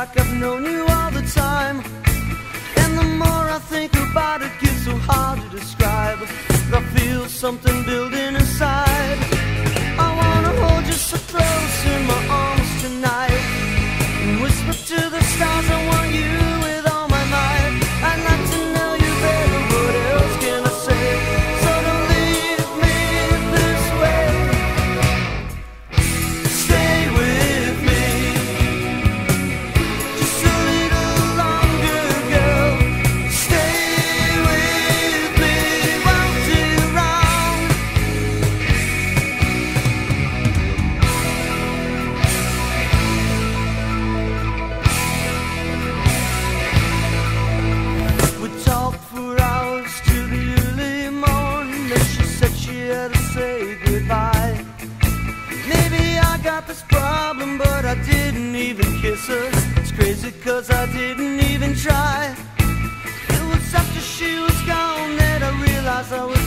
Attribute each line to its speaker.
Speaker 1: like I've known you all the time. And the more I think about it, gets so hard to describe. But I feel something building inside. I wanna hold you so close in my arms tonight, and whisper to the stars I want you with all my might. I'd like to know you better, what else can I say? So don't leave me this way. Stay with me just a little longer, girl. Stay with me, won't you wrong? We talked for hours to the early morning, then she said she had to say goodbye. Maybe I got this problem, but I didn't even kiss her. It's crazy 'cause I didn't even try. It was after she was gone that I realized I was